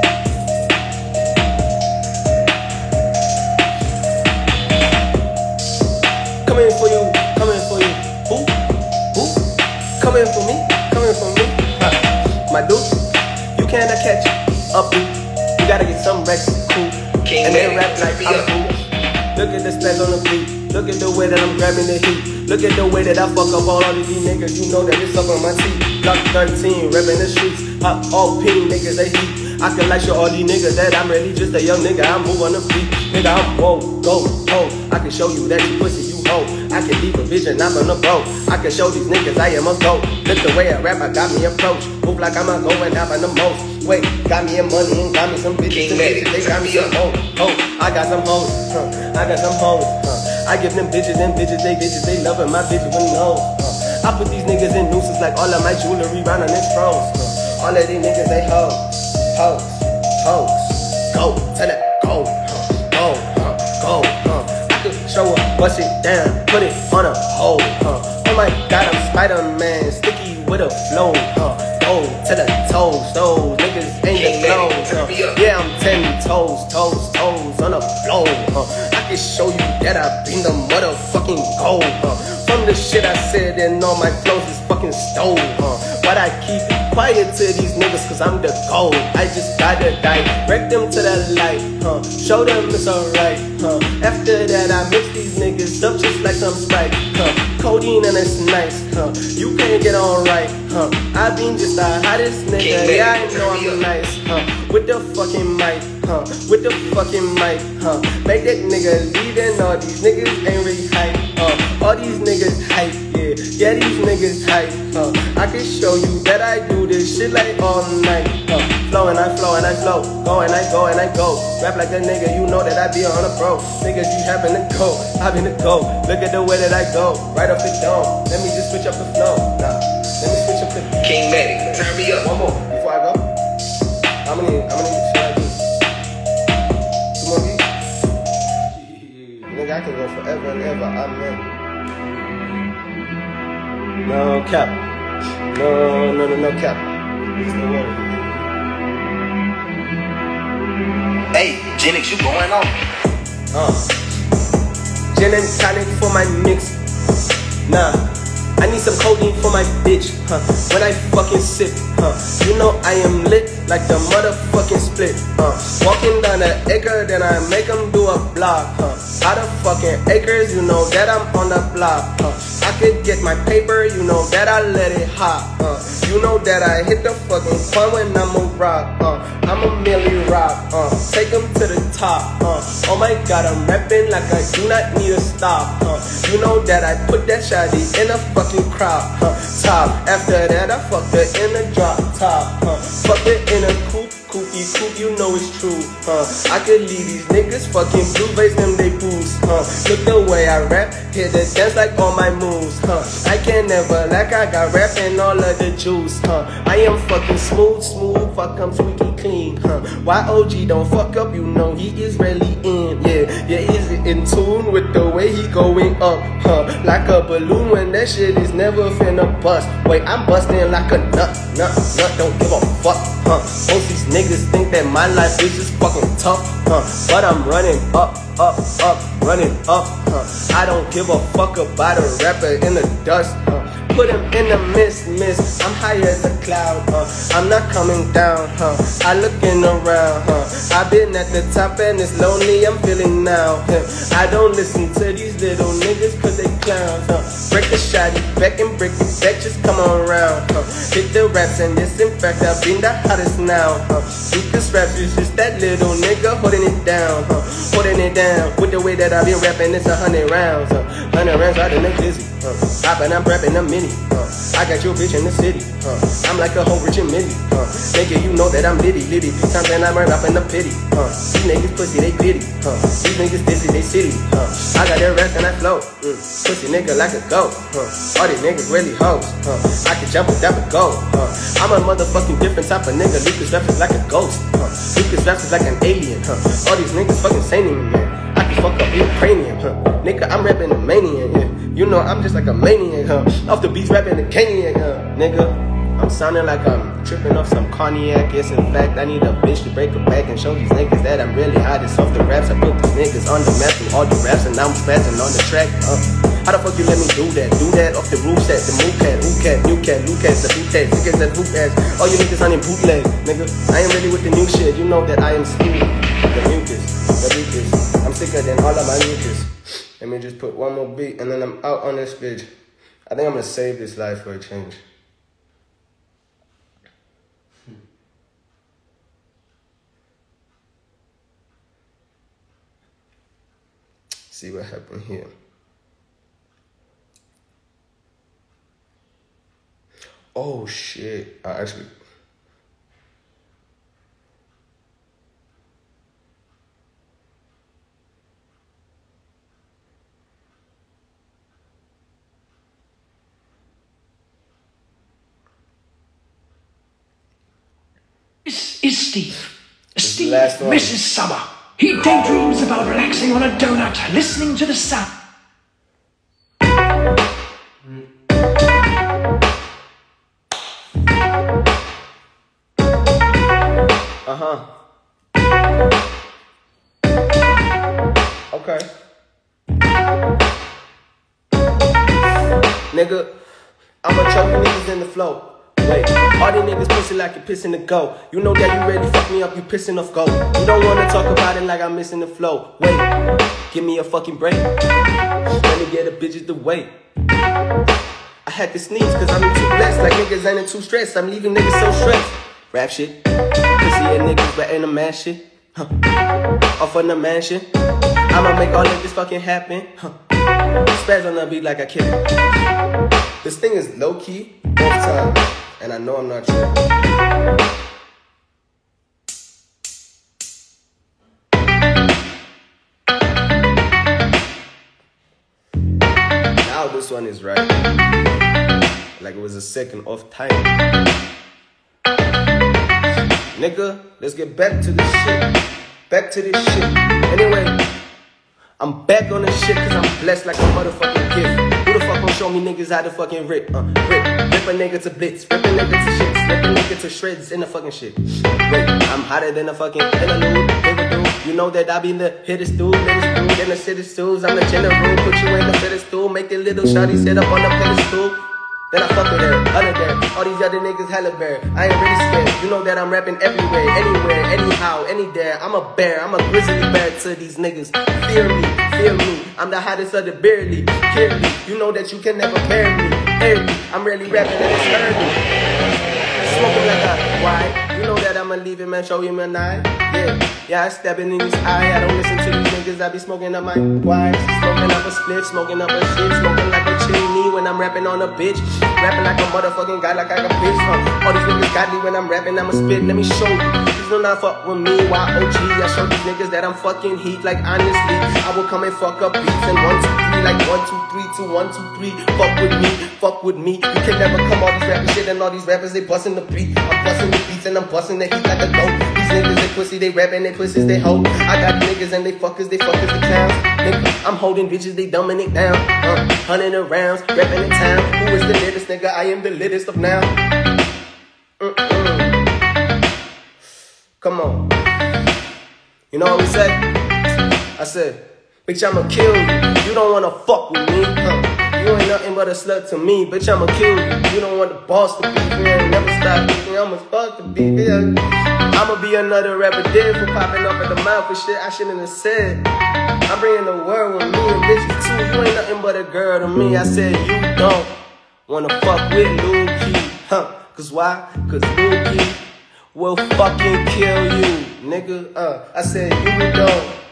Coming for you, coming for you. Who? Who? Coming for me, coming for me. Huh. My dude, you cannot catch up. You gotta get some racks, cool. King And they Medic, rap turn like me I'm up. cool. Look at the splash on the beat. Look at the way that I'm grabbing the heat. Look at the way that I fuck up all of these niggas. You know that it's up on my teeth. Block thirteen, reppin' the streets. Hot all ping niggas, they heat. I can like show all these niggas that I'm really just a young nigga. I move on the beat. Nigga, I'm whoa, go, ho. I can show you that you pussy, you hoe. I can leave a vision, I'm on the bro. I can show these niggas I am a goat. Look the way I rap, I got me approach. Move like I'm a go and having the most. Wait, got me in money and got me some bitches. King Medic, They got me some hoes. Ho, I got some hoes. Huh. I got some hoes. Huh. I give them bitches, them bitches, they bitches, they loving my bitches with no. Huh. I put these niggas in nooses like all of my jewelry round on this throne. Huh. All of these niggas, they hoes. Hoes. Hoes. Go. Tell it. Go. Huh. Go. Huh. Go. Huh. I could show her, bust it down, put it on a hole. Huh. Oh my God, I'm Spider-Man, sticky with a flow. Huh. Go to the toes, those niggas ain't King the flow. Medic, turn me up. Yeah, I'm ten toes, toes, toes on the floor. Huh. I can show you that I been the motherfucking gold. Huh. From the shit I said and all my flows is fucking stole. Huh. But I keep it quiet to these niggas cause I'm the gold. I just gotta direct them to the light. Huh. Show them it's alright. Huh. After that I mix these niggas up just like some Sprite. Huh. Codeine and it's nice. Huh. You can't get on right. Huh. I been just the hottest nigga. King Yeah, I Medic, know turn me I'm up. nice. Huh. With the fucking mic. Huh. With the fucking mic. Huh. Make that nigga leave and all these niggas ain't really hype. Huh. All these niggas hype. Yeah. Yeah, these niggas hype. Huh. I can show you that I do this shit like all night. Huh. Flow and I flow and I flow. Go and I go and I go. Rap like a nigga, you know that I be on a pro. Niggas, you happen to go. I been to go. Look at the way that I go. Right off the dome. Let me just switch up the flow. Nah. Let me switch up the King Medic, turn me up. one more before I go. How many, how many should I do? Two more beats? Nigga, I can go forever and ever. Amen. No cap. No, no, no, no cap. There's no worry. Hey, Genix, you going on? Uh. Gin and tonic for my mix. Nah. I need some codeine for my bitch, huh? When I fucking sip, huh? You know I am lit like the motherfucking split, huh? Walking down the acre, then I make them do a block, huh? Out of fucking acres, you know that I'm on the block, huh? I could get my paper, you know that I let it hot, huh? You know that I hit the fucking point when I'm a rock, huh? I'm a Millie Rock, uh, take them to the top, uh. Oh my God, I'm rapping like I do not need a stop, uh. You know that I put that shawty in a fucking crop, huh? Top. After that, I fucked her in a drop top, huh? Fucked her in a coupe, coopy coupe, you know it's true, huh? I could leave these niggas fucking blue face them they boost, huh? Look the way I rap, hit the dance like all my moves, huh? I can never like I got rap and all of the juice, huh? I am fucking smooth, smooth, fuck I'm squeaky clean, huh? Why O G don't fuck up, you know he is really in, yeah, yeah, he's in tune with the way he going up, huh? Like a balloon when that shit is never finna bust. Wait, I'm busting like a nut, nut, nut, don't give a fuck, huh? Most these niggas think that my life is just fucking tough, huh? But I'm running up, up, up, running up, huh? I don't give a fuck about a rapper in the dust, huh? Put him in the mist, mist. I'm high as a cloud, huh? I'm not coming down, huh? I looking around, huh? I've been at the top and it's lonely, I'm feeling now, huh? I don't listen to these little niggas cause they clowns, huh? Break the shotty back and break it back, just come on around, huh? Hit the raps and this in fact I've been the hottest now, huh? Lucasraps is just that little nigga holding it down, huh? Holding holding it down. With the way that I've been rapping, it's a hundred rounds. Uh, hundred rounds out in the dizzy. Uh, hopping, I'm rapping a mini. Uh, I got your bitch in the city. Uh, I'm like a whole rich and milli. Uh, nigga, you know that I'm litty, litty. Two times and I'm rapping the pity. Uh, these niggas pussy, they pity. Uh, these niggas dizzy, they city. Uh, I got their rest and I flow. Mm, pussy nigga like a goat. Uh, all these niggas really hoes. Uh, I can jump and dap and go. Uh, I'm a motherfucking different type of nigga. Lucasraps is like a ghost. Uh, Lucasraps is like an alien. Uh, all these niggas fucking saying me, man. I can fuck up Ukrainian. Huh. Nigga, I'm rapping a maniac. Yeah. You know I'm just like a maniac. Huh. Off the beats rapping a Caniac. Huh. Nigga, I'm sounding like I'm tripping off some cognac. Yes, in fact, I need a bitch to break a back and show these niggas that I'm really hot. It's off the raps. I put these niggas on the map through all the raps and I'm spazzing on the track. Uh, how the fuck you let me do that? Do that off the roof set, the move cat, who cat, new cat, new cat, the boot cat, niggas that hoop ass. All you niggas on in bootleg, nigga. I ain't really with the new shit. You know that I am still the mucus, the mucus. I'm sicker than all of my mucus. Let me just put one more beat and then I'm out on this bitch. I think I'm gonna save this life for a change. See what happened here. Oh shit, I actually... This is Steve. This Steve last one. misses summer. He daydreams about relaxing on a donut, listening to the sound. Uh-huh. Okay. Nigga, I'ma choke you niggas in the flow. Wait, all these niggas pussy like you pissing to go. You know that you ready fuck me up, you pissing off gold. You don't wanna talk about it like I'm missing the flow. Wait, give me a fucking break. Let me get a bitches to wait. I had to sneeze cause I'm too blessed. Like niggas ain't too stressed. I'm leaving niggas so stressed. Rap shit. Pussy and niggas betting the man shit. Huh. Off on the mansion. I'ma make all of this fucking happen. Huh. Spaz on the beat like I kill it. This thing is low key both times. And I know I'm not tripping. Now this one is right. Like it was a second off time. Nigga, let's get back to this shit. Back to this shit. Anyway, I'm back on this shit cause I'm blessed like a motherfucking gift. Who the fuck gon' show me niggas how to fucking rip? Uh, rip. Rip a nigga to blitz. Rip a nigga to shits. Rip a nigga to shreds in the fucking shit. Wait, I'm hotter than a fucking interlude. You know that I be the hittest dude, hittest dude, in the city stools. I'm the general, put you in the fittest stool. Make the little shawty sit up on the pedestal. Then I fuck with her, under there. All these other niggas hella bear. I ain't really scared. You know that I'm rapping everywhere, anywhere, anyhow, any dare. I'm a bear, I'm a grizzly bear to these niggas. Fear me, fear me. I'm the hottest of the barely. Clearly, you know that you can never bear me. Air me, I'm really rapping and it's early. Smoking like a why? You know that I'ma leave him and show him a nine. Yeah, yeah, I stabbing in his eye. I don't listen to these niggas. I be smoking up my why? Smoking up a split, smoking up a shit, smoking like a chimney when I'm rapping on a bitch. Rapping like a motherfucking guy, like I got bitch. Uh, all these niggas got me when I'm rapping. I'ma spit. Let me show you. Please do not fuck with me. Why O G? I show these niggas that I'm fucking heat. Like honestly, I will come and fuck up beats and one two three, like one two three two one two three. Fuck with me, fuck with me. You can never come all these rapping shit and all these rappers they busting the beat. I'm busting the beats and I'm busting the heat like a dope. These niggas they pussy, they rapping, they pussies, they hoe. I got niggas and they fuckers, they fuckers, they clowns. Nigga, I'm holding bitches, they dumbing it down. Uh, hundred arounds, rapping in town. Who is the littest nigga? I am the littest of now. Mm-mm. Come on. You know what we said? I said, bitch, I'ma kill you. You don't wanna fuck with me, huh? You ain't nothing but a slut to me, bitch, I'ma kill you. You don't want the boss to be here, never stop thinking I'm supposed to be here. I'ma be another rapper dead for popping up at the mouth for shit I shouldn't have said. I'm bringing the world with me and bitches too. You ain't nothing but a girl to me. I said you don't wanna fuck with Lil Key, huh? Cause why? Cause Lil Key will fucking kill you, nigga. Uh, I said you don't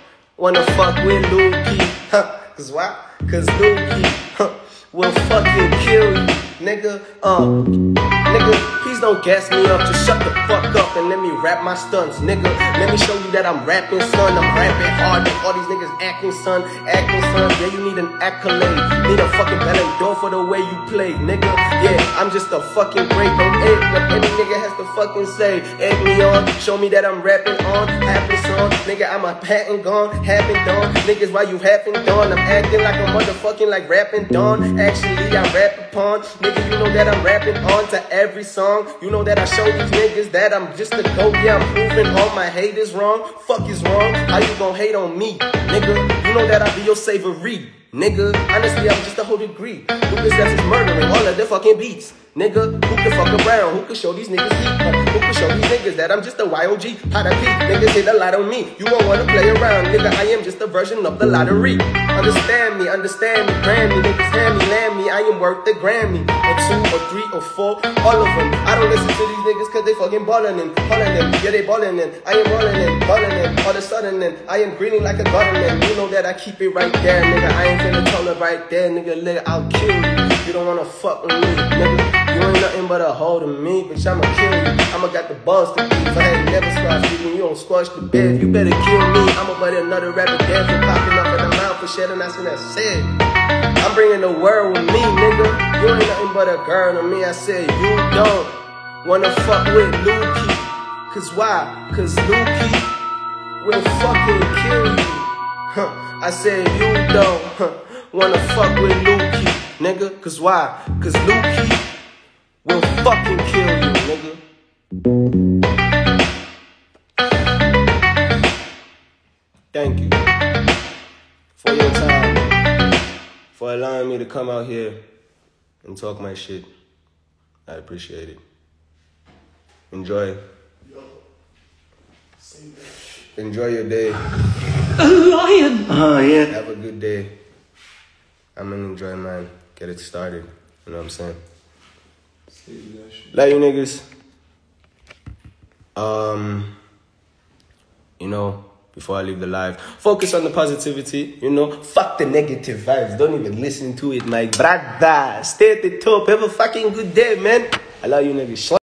wanna fuck with Luki, huh? Cause why? Cause Luki, huh, will fucking kill you, nigga. Uh, nigga, please don't gas me up. Just shut the fuck up and let me rap my stunts, nigga. Let me show you that I'm rapping, son. I'm rapping hard. All these niggas acting, son, acting, son. Yeah, you need an accolade. Need a fucking Ballon d'Or for the way you play, nigga. Yeah, I'm just a fucking great. Don't egg what any nigga has to fucking say. Egg me on, show me that I'm rapping on. Happy song, nigga. I'm a patent gone, happen done. Niggas, why you happen done? I'm acting like a motherfucking like rapping done. Actually, I rap upon, nigga. You know that I'm rapping on to every song. You know that I show these niggas that I'm just a goat. Yeah, I'm proving all my haters wrong. Fuck is wrong. How you gon' hate on me, nigga? You know that I be your savory, nigga. Honestly, I'm just a whole degree. Lucasraps is murdering all of the fucking beats, nigga. Who can fuck around? Who can show these niggas heat? Uh, who can show these niggas that I'm just a Y O G? How to beat? Niggas hit a lot on me. You won't wanna play around, nigga. I am just a version of the lottery. Understand me, understand me, brand me. Niggas hand me, land me. I am worth the Grammy. Or two, or three, or four, all of them. I don't listen to these niggas cause they fucking ballin' in, ballin' in. Yeah, they ballin' in. I am rollin' in, ballin' in. All of a sudden, then I am greening like a garden. You know that I keep it right there, nigga. I ain't finna tell it right there, nigga. Nigga, I'll kill you. You don't wanna fuck with me, nigga. You ain't nothing but a hoe to me, bitch. I'ma kill you. I'ma got the balls to beat. I ain't never squash you when you don't squash the bed. You better kill me. I'ma butt another rapper dead for popping up in the mouth for shedding. I seen that said. I'm bringing the world with me, nigga. You ain't nothing but a girl to me. I said you don't wanna fuck with Luki. Cause why? Cause Luki will fucking kill you. Huh. I said you don't huh, wanna fuck with Luki, nigga. Cause why? Cause Luki will fucking kill you, nigga. Thank you for your time, for allowing me to come out here and talk my shit. I appreciate it. Enjoy. Enjoy your day. A lion! Oh, yeah. Have a good day. I'm gonna enjoy mine. Get it started. You know what I'm saying? Love you niggas. Um, you know, before I leave the live, focus on the positivity, you know. Fuck the negative vibes. Don't even listen to it, my brother. Stay at the top. Have a fucking good day, man. I love you niggas.